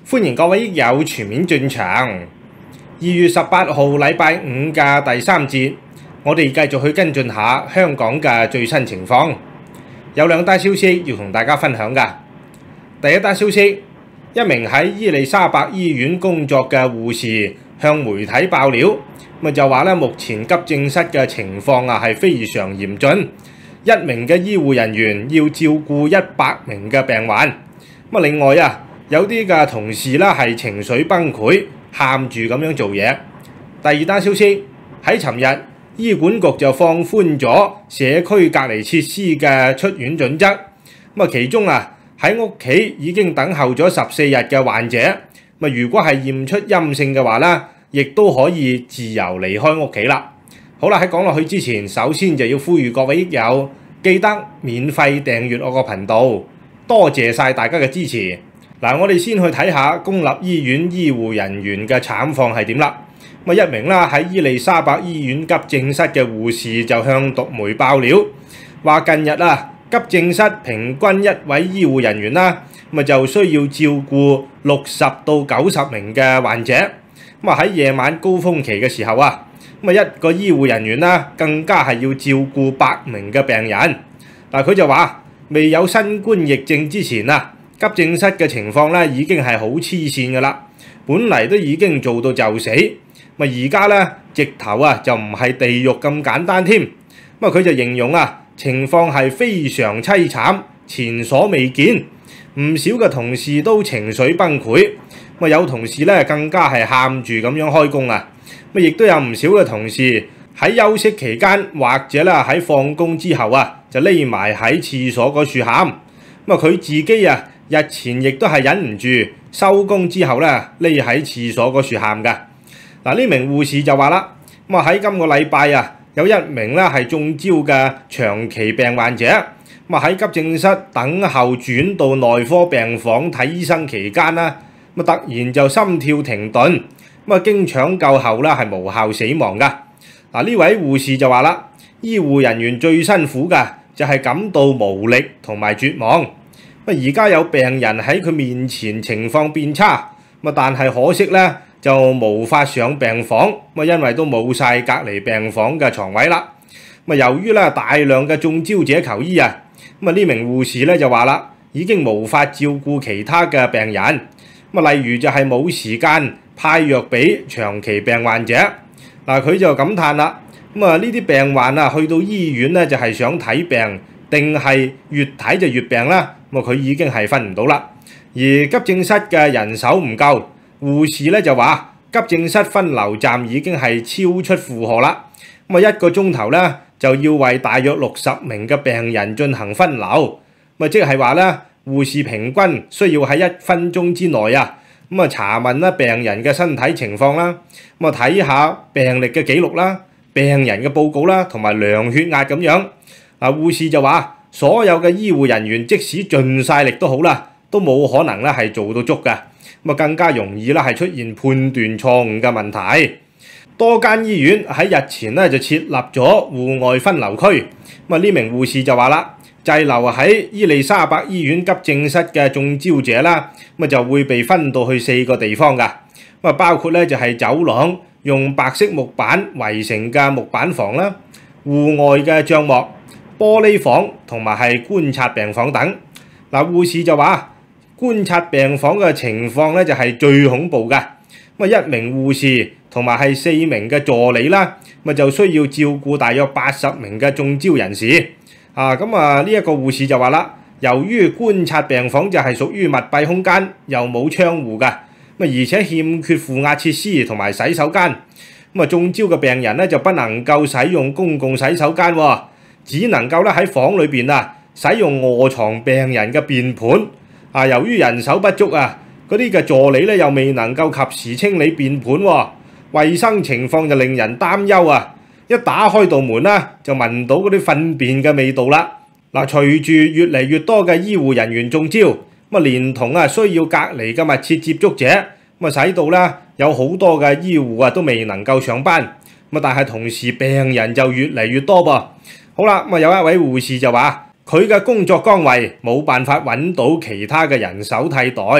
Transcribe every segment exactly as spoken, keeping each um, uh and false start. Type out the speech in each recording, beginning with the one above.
歡迎各位益友全面進場。二月十八號禮拜五嘅第三節，我哋繼續去跟進下香港嘅最新情況。有兩單消息要同大家分享㗎。第一單消息，一名喺伊利沙伯醫院工作嘅護士向媒體爆料，咁就話咧目前急症室嘅情況啊係非常嚴峻，一名嘅醫護人員要照顧一百名嘅病患。咁另外啊，有啲嘅同事啦係情緒崩潰，喊住咁樣做嘢。第二單消息，喺尋日醫管局就放寬咗社區隔離設施嘅出院準則。咁啊，其中啊喺屋企已經等候咗十四日嘅患者，咁如果係驗出陰性嘅話咧，亦都可以自由離開屋企啦。好啦，喺講落去之前，首先就要呼籲各位益友記得免費訂閱我個頻道，多謝晒大家嘅支持。嗱，我哋先去睇下公立醫院醫護人員嘅慘況係點啦。咁一名啦喺伊利沙伯醫院急症室嘅護士就向獨媒爆料，話近日啊急症室平均一位醫護人員啦，咁就需要照顧六十到九十名嘅患者。咁啊喺夜晚高峰期嘅時候啊，咁啊一個醫護人員啦更加係要照顧百名嘅病人。嗱，佢就話未有新冠疫症之前啊，急症室嘅情況咧已經係好黐線㗎啦，本嚟都已經做到就死，咪而家咧直頭啊就唔係地獄咁簡單添。咁啊佢就形容啊情況係非常凄慘，前所未見，唔少嘅同事都情緒崩潰，咁啊有同事咧更加係喊住咁樣開工啊，咁亦都有唔少嘅同事喺休息期間或者咧喺放工之後啊就匿埋喺廁所嗰處喊，咁啊佢自己啊日前亦都係忍唔住收工之後咧匿喺廁所嗰處喊㗎。嗱，呢名護士就話啦，咁啊喺今個禮拜啊有一名咧係中招嘅長期病患者，咁啊喺急症室等候轉到內科病房睇醫生期間啦，咁啊突然就心跳停頓，咁啊經搶救後啦係無效死亡㗎。嗱，呢位護士就話啦，醫護人員最辛苦嘅就係感到無力同埋絕望。而家有病人喺佢面前情況變差，但係可惜咧就無法上病房，因為都冇晒隔離病房嘅床位啦。由於咧大量嘅中招者求醫啊，呢名護士咧就話啦，已經無法照顧其他嘅病人，例如就係冇時間派藥俾長期病患者。嗱，佢就感嘆啦，咁啊呢啲病患啊去到醫院咧就係想睇病，定係越睇就越病啦。咁佢已經係分唔到啦，而急症室嘅人手唔夠，護士咧就話急症室分流站已經係超出負荷啦。咁啊一個鐘頭咧就要為大約六十名嘅病人進行分流，咁即係話咧護士平均需要喺一分鐘之內啊，咁啊查問啦病人嘅身體情況啦，咁啊睇下病歷嘅記錄啦、病人嘅報告啦，同埋量血壓咁樣。啊護士就話，所有嘅醫護人員即使盡晒力都好啦，都冇可能咧係做到足㗎，咁啊更加容易啦係出現判斷錯誤嘅問題。多間醫院喺日前咧就設立咗戶外分流區，咁啊呢名護士就話啦，滯留喺伊利沙伯醫院急症室嘅中招者啦，咁啊就會被分到去四個地方㗎，咁啊包括咧就係走廊用白色木板圍成嘅木板房啦，戶外嘅帳幕、玻璃房同埋係觀察病房等。嗱，護士就話觀察病房嘅情況咧就係最恐怖㗎。咁啊一名護士同埋係四名嘅助理啦，咁就需要照顧大約八十名嘅中招人士。啊，咁啊呢一個護士就話啦，由於觀察病房就係屬於密閉空間，又冇窗戶㗎，咁啊而且欠缺負壓設施同埋洗手間，咁啊中招嘅病人咧就不能夠使用公共洗手間喎。只能夠咧喺房裏邊啊，使用臥床病人嘅便盤啊。由於人手不足啊，嗰啲嘅助理咧又未能夠及時清理便盤喎，衞生情況就令人擔憂啊。一打開道門啦，就聞到嗰啲糞便嘅味道啦。嗱，隨住越嚟越多嘅醫護人員中招，咁啊連同啊需要隔離嘅密切接觸者，咁啊使到啦有好多嘅醫護啊都未能夠上班，咁啊但係同時病人就越嚟越多噃。好啦，咁啊有一位護士就話佢嘅工作崗位冇辦法揾到其他嘅人手替代，咁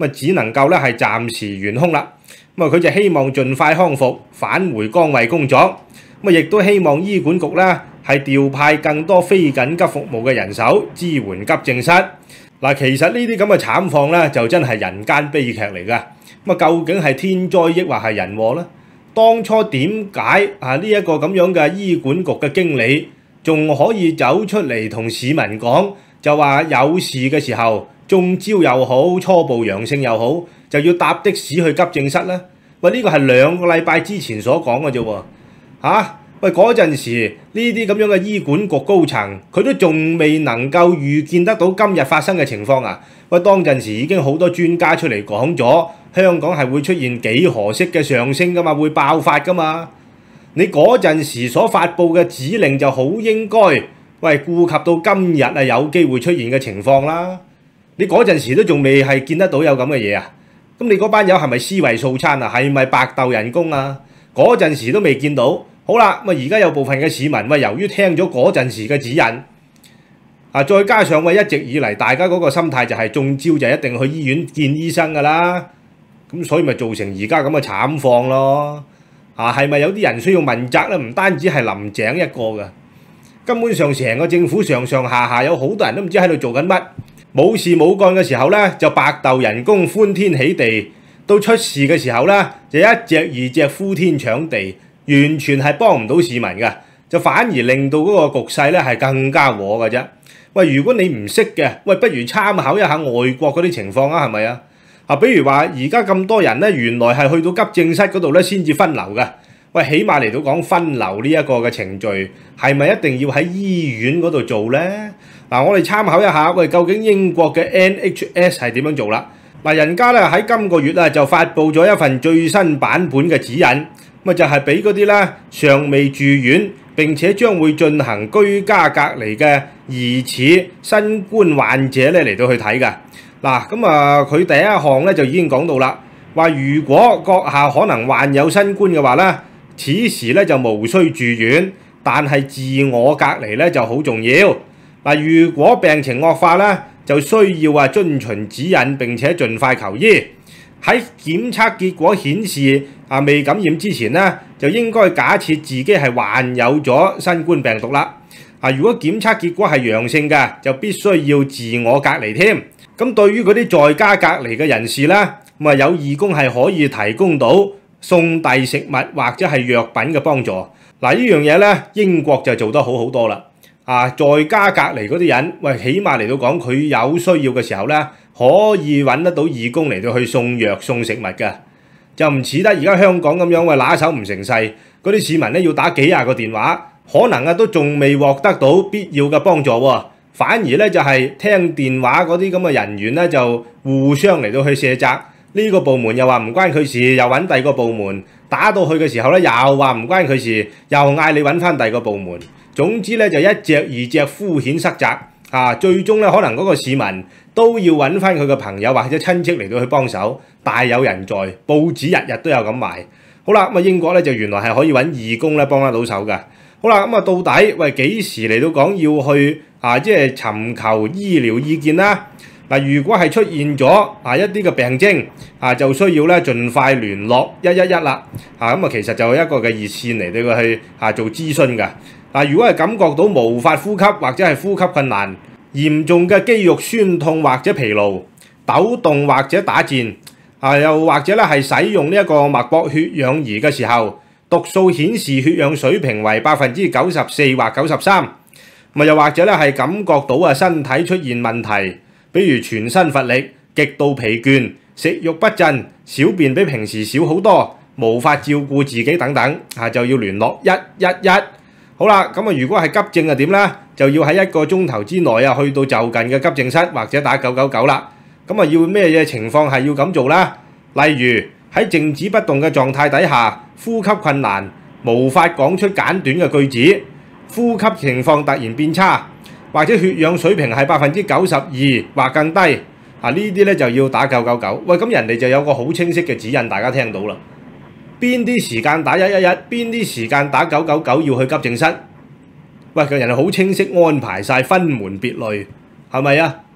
咁啊只能夠咧係暫時懸空啦。咁啊佢就希望盡快康復，返回崗位工作。咁啊亦都希望醫管局咧係調派更多非緊急服務嘅人手支援急症室。嗱，其實呢啲咁嘅慘況咧就真係人間悲劇嚟㗎。咁啊究竟係天災抑或係人禍咧？當初點解啊呢一個咁樣嘅醫管局嘅經理仲可以走出嚟同市民講，就話有事嘅時候中招又好，初步陽性又好，就要搭的士去急症室咧？喂，呢個係兩個禮拜之前所講嘅啫喎，嚇！喂，嗰陣時呢啲咁樣嘅醫管局高層，佢都仲未能夠預見得到今日發生嘅情況啊！喂，當陣時已經好多專家出嚟講咗，香港係會出現幾何式嘅上升噶嘛，會爆發噶嘛。你嗰陣時所發布嘅指令就好應該，喂，顧及到今日啊有機會出現嘅情況啦。你嗰陣時都仲未係見得到有咁嘅嘢啊？咁你嗰班友係咪思維素餐啊？係咪白鬥人工啊？嗰陣時都未見到。好啦，咁啊而家有部分嘅市民喂，由於聽咗嗰陣時嘅指引，啊再加上喂一直以嚟大家嗰個心態就係中招就一定去醫院見醫生㗎啦，咁所以咪造成而家咁嘅慘況咯。啊係咪有啲人需要問責咧？唔單止係林鄭一個㗎，根本上成個政府上上下下有好多人都唔知喺度做緊乜，冇事冇幹嘅時候咧就白鬥人工歡天喜地，到出事嘅時候咧就一隻二隻呼天搶地。完全係幫唔到市民嘅，就反而令到嗰個局勢咧係更加禍嘅啫。喂，如果你唔識嘅，喂，不如參考一下外國嗰啲情況啊，係咪啊？啊，比如話而家咁多人咧，原來係去到急症室嗰度咧先至分流嘅。喂，起碼嚟到講分流呢一個嘅程序，係咪一定要喺醫院嗰度做咧？嗱、啊，我哋參考一下，喂，究竟英國嘅 N H S 係點樣做啦？嗱，人家咧喺今個月啊就發布咗一份最新版本嘅指引。咁就係俾嗰啲咧尚未住院並且將會進行居家隔離嘅疑似新冠患者咧嚟到去睇嘅。嗱，咁啊佢第一項咧就已經講到啦，話如果閣下可能患有新冠嘅話咧，此時咧就無需住院，但係自我隔離咧就好重要。嗱，如果病情惡化咧，就需要啊遵循指引並且盡快求醫。喺檢測結果顯示啊未感染之前咧，就應該假設自己係患有咗新冠病毒啦。啊，如果檢測結果係陽性嘅，就必須要自我隔離添。咁對於嗰啲在家隔離嘅人士咧，咁啊有義工係可以提供到送遞食物或者係藥品嘅幫助。嗱，呢樣嘢咧，英國就做得好好多啦。啊，在家隔離嗰啲人，喂，起碼嚟到講佢有需要嘅時候咧，可以揾得到義工嚟到去送藥送食物嘅，就唔似得而家香港咁樣，喂，拿手唔成勢，嗰啲市民咧要打幾廿個電話，可能啊都仲未獲得到必要嘅幫助喎，反而咧就係聽電話嗰啲咁嘅人員咧就互相嚟到去卸責，呢個部門又話唔關佢事，又揾第二個部門，打到去嘅時候咧又話唔關佢事，又嗌你揾翻第二個部門。總之咧就一隻二隻敷衍塞責啊！最終咧可能嗰個市民都要揾翻佢嘅朋友或者親戚嚟到去幫手，大有人在。報紙日日都有咁賣。好啦，咁啊英國咧就原來係可以揾義工咧幫得到手㗎。好啦，咁啊到底喂幾時嚟到講要去啊？即係尋求醫療意見啦。嗱，如果係出現咗啊一啲嘅病徵啊，就需要咧盡快聯絡一一一啦。啊咁啊，其實就係一個嘅熱線嚟到去啊做諮詢㗎。嗱，如果係感覺到無法呼吸或者係呼吸困難、嚴重嘅肌肉酸痛或者疲勞、抖動或者打顫，啊又或者咧係使用呢一個脈搏血氧儀嘅時候，讀數顯示血氧水平為百分之九十四或九十三，咪又或者咧係感覺到啊身體出現問題，比如全身乏力、極度疲倦、食慾不振、小便比平時少好多、無法照顧自己等等，啊就要聯絡一一一。好啦，咁啊，如果係急症啊點咧？就要喺一個鐘頭之內啊，去到就近嘅急症室或者打九九九啦。咁啊，要咩嘢情況係要咁做啦？例如喺靜止不動嘅狀態底下，呼吸困難，無法講出簡短嘅句子，呼吸情況突然變差，或者血氧水平係百分之九十二或更低，啊呢啲咧就要打九九九。喂，咁人哋就有個好清晰嘅指引，大家聽到啦。邊啲時間打一一一，邊啲時間打九九九要去急症室？喂，個人係好清晰安排晒，分門別類，係咪啊？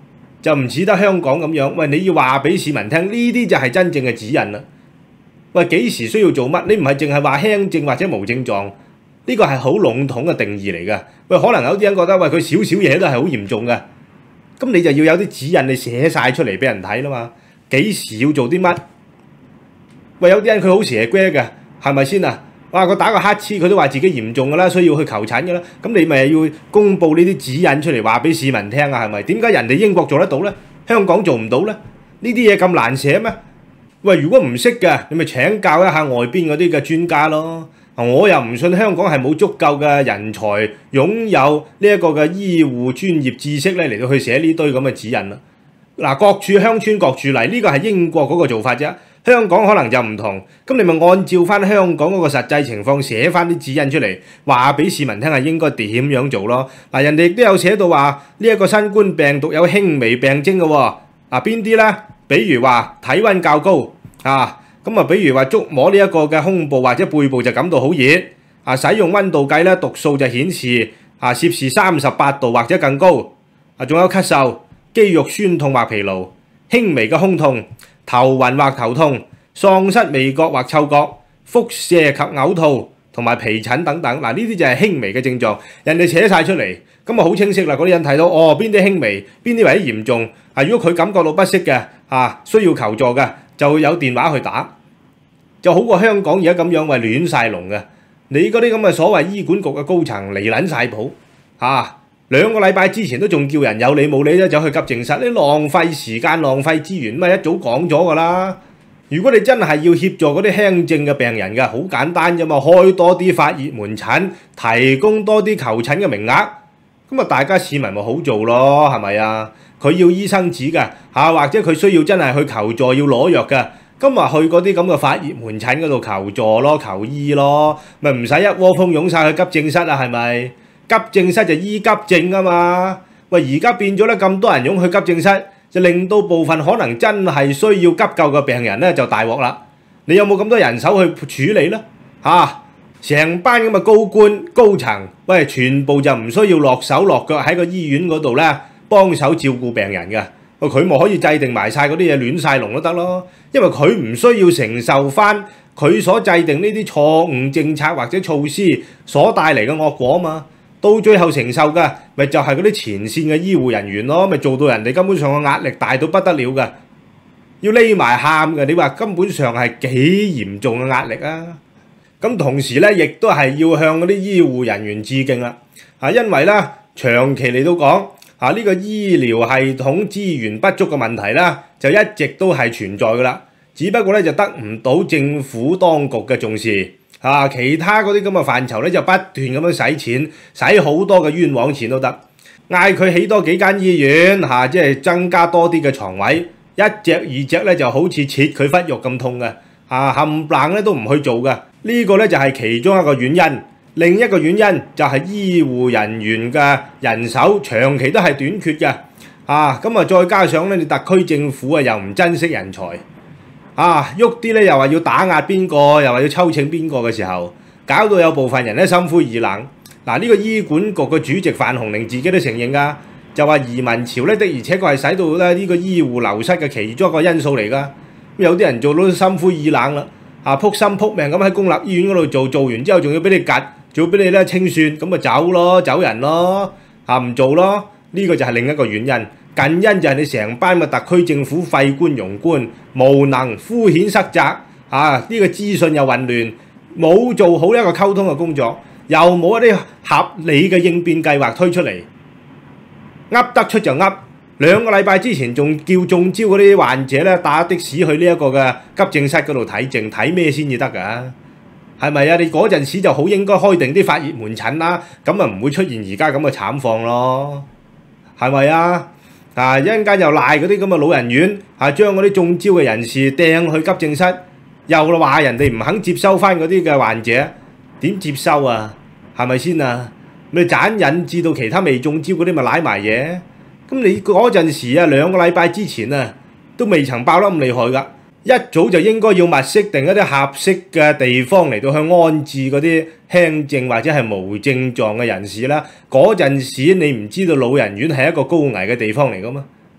就唔似得香港咁樣。喂，你要話俾市民聽，呢啲就係真正嘅指引啦。喂，幾時需要做乜？你唔係淨係話輕症或者無症狀，呢個係好籠統嘅定義嚟嘅。喂，可能有啲人覺得喂佢少少嘢都係好嚴重嘅，咁你就要有啲指引你寫晒出嚟俾人睇啦嘛。幾時要做啲乜？喂，有啲人佢好蛇龜嘅，係咪先啊？哇！佢打個乞嗤，佢都話自己嚴重㗎啦，需要去求診㗎啦。咁你咪要公佈呢啲指引出嚟，話俾市民聽啊？係咪？點解人哋英國做得到咧？香港做唔到咧？呢啲嘢咁難寫咩？喂，如果唔識嘅，你咪請教一下外邊嗰啲嘅專家咯。我又唔信香港係冇足夠嘅人才，擁有呢一個嘅醫護專業知識咧嚟到去寫呢堆咁嘅指引啦。嗱，各處鄉村各處例，呢個係英國嗰個做法啫。香港可能就唔同，咁你咪按照翻香港嗰個實際情況寫翻啲指引出嚟，話俾市民聽係應該點樣做咯。嗱，人哋亦都有寫到話呢一個新冠病毒有輕微病徵嘅喎。嗱，邊啲咧？比如話體温較高啊，咁啊，比如話觸摸呢一個嘅胸部或者背部就感到好熱啊，使用温度計咧，讀數就顯示啊攝氏三十八度或者更高啊，仲有咳嗽、肌肉酸痛或疲勞、輕微嘅胸痛、頭暈或頭痛、喪失味覺或嗅覺、腹瀉及嘔吐同埋皮疹等等。嗱，呢啲就係輕微嘅症狀，人哋寫晒出嚟，咁啊好清晰啦。嗰啲人睇到哦，邊啲輕微，邊啲為之嚴重。啊，如果佢感覺到不適嘅啊，需要求助嘅，就有電話去打，就好過香港而家咁樣為亂晒龍嘅。你嗰啲咁嘅所謂醫管局嘅高層離撚晒譜啊！兩個禮拜之前都仲叫人有理冇理咧走去急症室，你浪費時間浪費資源，咪一早講咗㗎啦。如果你真係要協助嗰啲輕症嘅病人嘅，好簡單啫嘛，開多啲發熱門診，提供多啲求診嘅名額，咁啊大家市民咪好做咯，係咪啊？佢要醫生紙嘅嚇，或者佢需要真係去求助要攞藥嘅，咁啊去嗰啲咁嘅發熱門診嗰度求助咯，求醫咯，咪唔使一窩蜂湧晒去急症室啊？係咪？急症室就醫急症啊嘛，喂，而家變咗咧咁多人湧去急症室，就令到部分可能真係需要急救嘅病人咧就大鑊啦。你有冇咁多人手去處理咧？嚇、啊，成班咁嘅高官高層，喂，全部就唔需要落手落腳喺個醫院嗰度咧幫手照顧病人嘅，喂，佢咪可以制定埋晒嗰啲嘢亂晒龍都得咯，因為佢唔需要承受翻佢所制定呢啲錯誤政策或者措施所帶嚟嘅惡果啊嘛。到最後承受嘅，咪就係嗰啲前線嘅醫護人員咯，咪做到人哋根本上嘅壓力大到不得了嘅，要匿埋喊嘅。你話根本上係幾嚴重嘅壓力啊！咁同時咧，亦都係要向嗰啲醫護人員致敬啦，啊，因為咧長期嚟到講啊，呢個醫療系統資源不足嘅問題咧，就一直都係存在噶啦，只不過咧就得唔到政府當局嘅重視。啊！其他嗰啲咁嘅範疇咧，就不斷咁樣使錢，使好多嘅冤枉錢都得。嗌佢起多幾間醫院，嚇、啊，即係增加多啲嘅床位，一隻二隻咧就好似切佢忽肉咁痛嘅，啊冚唪唥咧都唔去做嘅。呢、這個咧就係其中一個原因。另一個原因就係醫護人員嘅人手長期都係短缺嘅。啊，咁啊再加上咧，你特區政府啊又唔珍惜人才。啊，喐啲咧又話要打壓邊個，又話要抽秤邊個嘅時候，搞到有部分人咧心灰意冷。嗱、啊，呢、這個醫管局嘅主席范鴻齡自己都承認㗎，就話移民潮咧的而且確係使到咧呢個醫護流失嘅其中一個因素嚟㗎。有啲人做到心灰意冷啦，啊撲心撲命咁喺公立醫院嗰度做，做完之後仲要俾你夾，仲要俾你咧清算，咁咪走咯，走人咯，啊唔做咯，呢、這個就係另一個原因。近因就係你成班嘅特區政府廢官庸官，無能敷衍塞責，啊呢、這個資訊又混亂，冇做好一個溝通嘅工作，又冇一啲合理嘅應變計劃推出嚟，噏得出就噏。兩個禮拜之前仲叫中招嗰啲患者咧打的士去呢一個嘅急症室嗰度睇症，睇咩先至得㗎？係咪啊？你嗰陣時就好應該開定啲發熱門診啦，咁啊唔會出現而家咁嘅慘況咯，係咪啊？啊！一陣間又賴嗰啲咁嘅老人院，啊將嗰啲中招嘅人士掟去急症室，又話人哋唔肯接收翻嗰啲嘅患者，點接收啊？係咪先啊？咪盞引致到其他未中招嗰啲咪賴埋嘢？咁你嗰陣時啊，兩個禮拜之前啊，都未曾爆得咁厲害㗎，一早就應該要物色定一啲合適嘅地方嚟到去安置嗰啲輕症或者係無症狀嘅人士啦。嗰陣時你唔知道老人院係一個高危嘅地方嚟㗎嘛？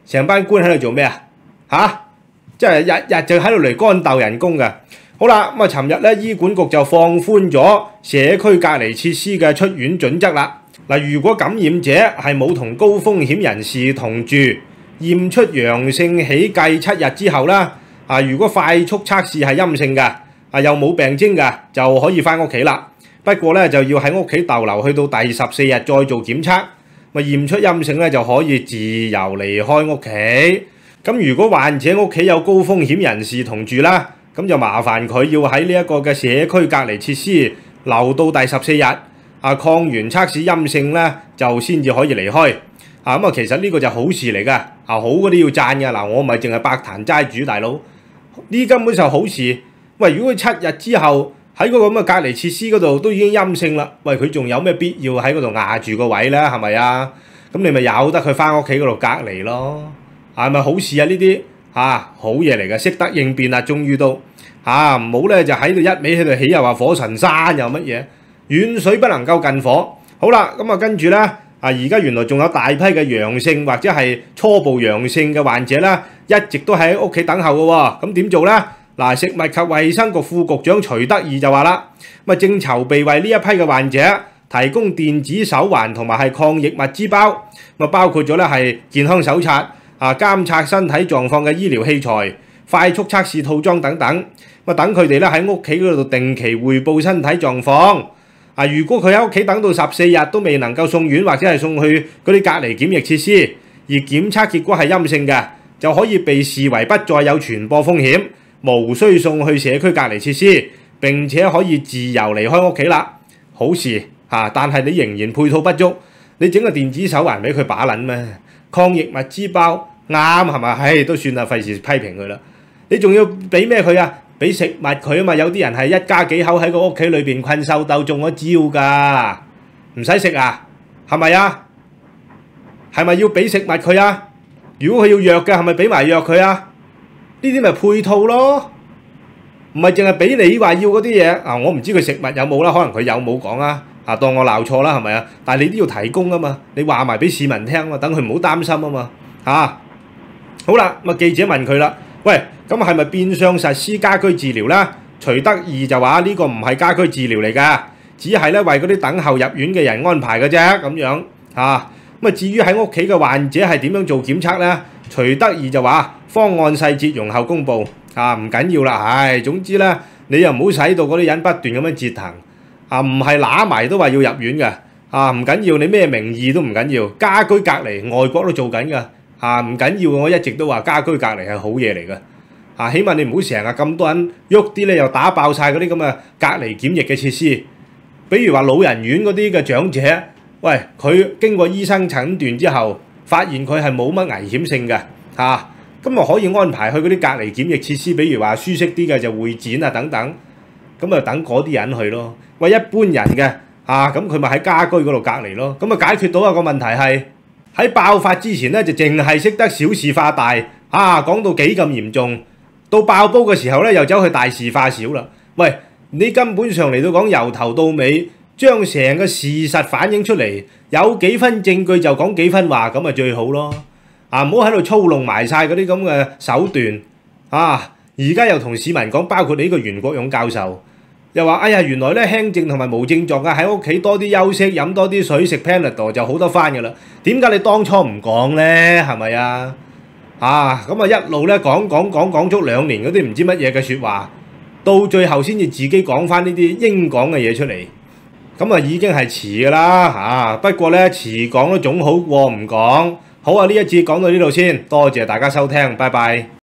成班官喺度做咩啊？嚇！即係日日就喺度嚟乾鬥人工㗎。好啦，咁啊，尋日咧醫管局就放寬咗社區隔離設施嘅出院準則啦。嗱，如果感染者係冇同高風險人士同住，驗出陽性起計七日之後啦，啊，如果快速測試係陰性嘅，啊又冇病徵嘅，就可以翻屋企啦。不過咧就要喺屋企逗留去到第十四日再做檢測，咪驗出陰性咧就可以自由離開屋企。咁如果患者屋企有高風險人士同住啦，咁就麻煩佢要喺呢一個嘅社區隔離設施留到第十四日，啊抗原測試陰性咧就先至可以離開。啊咁啊，其實呢個就好事嚟㗎，啊好嗰啲要讚㗎。嗱，我唔係淨係百壇齋主大佬，呢根本就好事。喂，如果佢七日之後喺嗰個咁嘅隔離設施嗰度都已經陰性啦，喂佢仲有咩必要喺嗰度壓住個位咧？係咪啊？咁你咪由得佢翻屋企嗰度隔離咯。係咪好事啊？呢啲嚇好嘢嚟嘅，識得應變啊！終於都嚇唔好咧，就喺度一味喺度起，又話火神山又乜嘢，遠水不能夠近火。好啦，咁啊跟住咧啊，而家原來仲有大批嘅陽性或者係初步陽性嘅患者啦，一直都喺屋企等候嘅喎。咁點做咧？嗱，食物及衛生局副局長徐德義就話啦，咁啊正籌備為呢一批嘅患者提供電子手環同埋係抗疫物資包，咁啊包括咗咧係健康手冊。啊！監察身體狀況嘅醫療器材、快速測試套裝等等，咁啊等佢哋咧喺屋企嗰度定期匯報身體狀況。啊，如果佢喺屋企等到十四日都未能夠送院或者係送去嗰啲隔離檢疫設施，而檢測結果係陰性嘅，就可以被視為不再有傳播風險，無需送去社區隔離設施，並且可以自由離開屋企啦。好事嚇、啊，但係你仍然配套不足，你整個電子手環俾佢把撚咩？抗疫物資包啱係咪？唉，都算啦，費事批評佢啦。你仲要俾咩佢啊？俾食物佢啊嘛。有啲人係一家幾口喺個屋企裏邊困獸鬥中咗招㗎，唔使食啊？係咪啊？係咪要俾食物佢啊？如果佢要藥嘅，係咪俾埋藥佢啊？呢啲咪配套咯，唔係淨係俾你話要嗰啲嘢啊！我唔知佢食物有冇啦，可能佢有冇講啊。啊，當我鬧錯啦，係咪啊？但係你都要提供啊嘛，你話埋俾市民聽啊嘛，等佢唔好擔心啊嘛，嚇、啊。好啦，咁啊記者問佢啦，喂，咁係咪變相實施家居治療啦？徐德義就話呢個唔係家居治療嚟㗎，只係咧為嗰啲等候入院嘅人安排嘅啫，咁樣嚇。咁啊至於喺屋企嘅患者係點樣做檢測咧？徐德義就話方案細節容後公佈，啊唔緊要啦，唉，總之咧你又唔好使到嗰啲人不斷咁樣折騰。啊，唔係揦埋都話要入院嘅，啊唔緊要，你咩名義都唔緊要，家居隔離外國都做緊㗎，啊唔緊要，我一直都話家居隔離係好嘢嚟嘅，啊起碼你唔好成日咁多人喐啲咧，又打爆晒嗰啲咁嘅隔離檢疫嘅設施，比如話老人院嗰啲嘅長者，喂佢經過醫生診斷之後，發現佢係冇乜危險性嘅，嚇咁啊可以安排去嗰啲隔離檢疫設施，比如話舒適啲嘅就會展啊等等。咁啊，等嗰啲人去咯。喂，一般人嘅啊，咁佢咪喺家居嗰度隔離咯。咁啊，解決到一個問題係喺爆發之前咧，就淨係識得小事化大啊，講到幾咁嚴重，到爆煲嘅時候咧，又走去大事化小啦。喂，你根本上嚟到講由頭到尾，將成個事實反映出嚟，有幾分證據就講幾分話，咁咪最好咯。啊，唔好喺度操弄埋晒嗰啲咁嘅手段啊！而家又同市民講，包括你呢個袁國勇教授，又話：哎呀，原來咧輕症同埋無症狀嘅喺屋企多啲休息，飲多啲水，食 Panadol 就好得翻㗎啦。點解你當初唔講咧？係咪啊？啊，咁啊一路咧講講講講足兩年嗰啲唔知乜嘢嘅説話，到最後先至自己講翻呢啲應講嘅嘢出嚟，咁啊已經係遲㗎啦嚇。不過咧遲講都總好過唔講。好啊，呢一節講到呢度先，多謝大家收聽，拜拜。